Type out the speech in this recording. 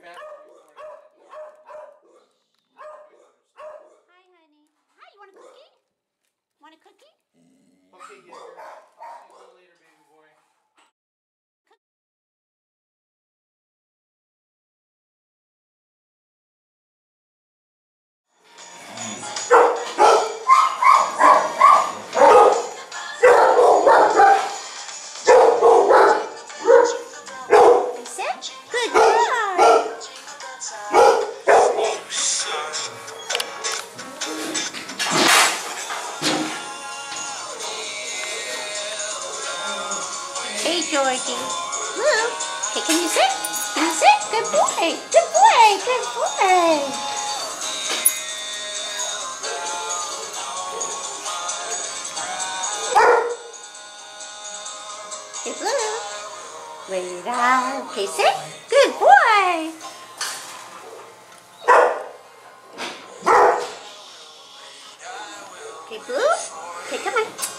Hi, honey. Hi, you want a cookie? Want a cookie? Okay, Giger. I'll see you later, baby boy. You sit? Good boy. Hey, Georgie. Blue. Hey, can you sit? Can you sit? Good boy. Good boy. Good boy. Hey, Blue. Wait out. Okay, sit. Good boy. Okay, Blue. Okay, come on.